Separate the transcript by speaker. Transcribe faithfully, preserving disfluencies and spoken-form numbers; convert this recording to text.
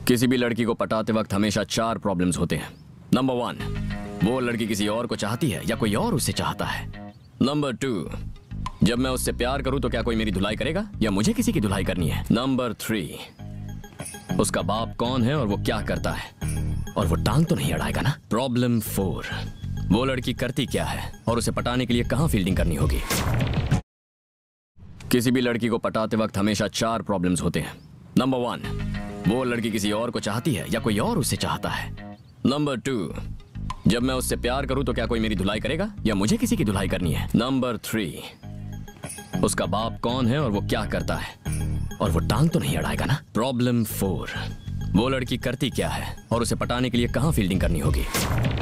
Speaker 1: किसी भी लड़की को पटाते वक्त हमेशा चार प्रॉब्लम्स होते हैं। नंबर वन, वो लड़की किसी और को चाहती है या कोई और उसे चाहता है। नंबर टू, जब मैं उससे प्यार करूं तो क्या कोई मेरी धुलाई करेगा या मुझे किसी की धुलाई करनी है। नंबर थ्री, उसका बाप कौन है और वो क्या करता है और वो टांग तो नहीं अड़ाएगा ना। प्रॉब्लम फोर, वो लड़की करती क्या है और उसे पटाने के लिए कहां फील्डिंग करनी होगी। किसी भी लड़की को पटाते वक्त हमेशा चार प्रॉब्लम्स होते हैं। नंबर वन, वो लड़की किसी और को चाहती है या कोई और उसे चाहता है। नंबर टू, जब मैं उससे प्यार करूं तो क्या कोई मेरी धुलाई करेगा या मुझे किसी की धुलाई करनी है। नंबर थ्री, उसका बाप कौन है और वो क्या करता है और वो टांग तो नहीं अड़ाएगा ना। प्रॉब्लम फोर, वो लड़की करती क्या है और उसे पटाने के लिए कहां फील्डिंग करनी होगी।